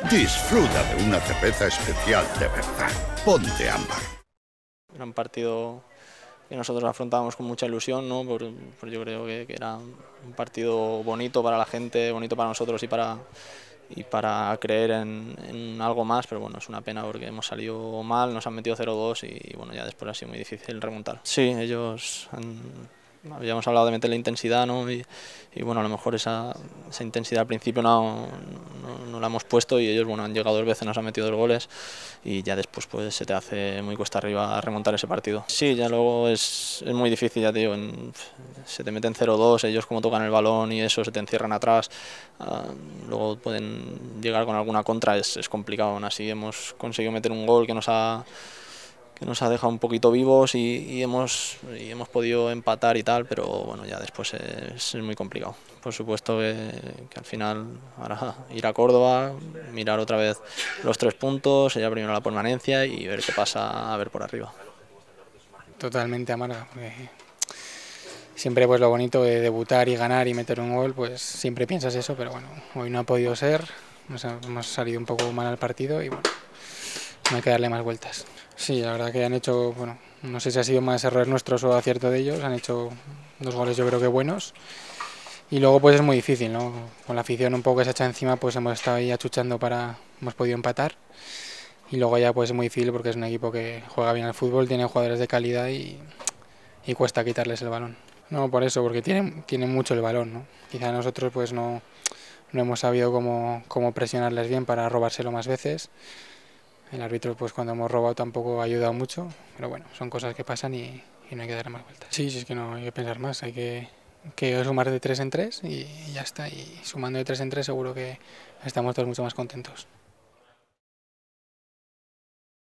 Disfruta de una cerveza especial de verdad. Ponte Ámbar. Era un partido que nosotros afrontábamos con mucha ilusión, ¿no? Yo creo que era un partido bonito para la gente, bonito para nosotros y para creer en algo más, pero bueno, es una pena porque hemos salido mal, nos han metido 0-2 y bueno, ya después ha sido muy difícil remontar. Sí, habíamos hablado de meterle intensidad, ¿no? Y bueno, a lo mejor esa intensidad al principio no la hemos puesto y ellos bueno, han llegado 2 veces, nos han metido 2 goles y ya después pues se te hace muy cuesta arriba remontar ese partido. Sí, ya luego es muy difícil, ya te digo, se te meten 0-2, ellos como tocan el balón y eso, se te encierran atrás, luego pueden llegar con alguna contra, es complicado. Aún así hemos conseguido meter un gol que nos ha dejado un poquito vivos y hemos podido empatar y tal, pero bueno, ya después es muy complicado. Por supuesto que al final ahora ir a Córdoba, mirar otra vez los 3 puntos, ya primero la permanencia y ver qué pasa a ver por arriba. Totalmente amarga, porque siempre pues lo bonito de debutar y ganar y meter un gol, pues siempre piensas eso, pero bueno, hoy no ha podido ser, hemos salido un poco mal al partido y bueno, no hay que darle más vueltas. Sí, la verdad que han hecho, bueno, no sé si ha sido más errores nuestros o acierto de ellos, han hecho 2 goles yo creo que buenos y luego pues es muy difícil, ¿no? Con la afición un poco que se echa encima pues hemos estado ahí achuchando hemos podido empatar y luego ya pues es muy difícil porque es un equipo que juega bien al fútbol, tiene jugadores de calidad y cuesta quitarles el balón. No, por eso, porque tienen mucho el balón, ¿no? Quizá nosotros pues no hemos sabido cómo presionarles bien para robárselo más veces. El árbitro pues cuando hemos robado tampoco ha ayudado mucho, pero bueno, son cosas que pasan y no hay que dar más vueltas. Sí, sí, es que no hay que pensar más, hay que sumar de 3 en 3 y ya está, y sumando de 3 en 3 seguro que estamos todos mucho más contentos.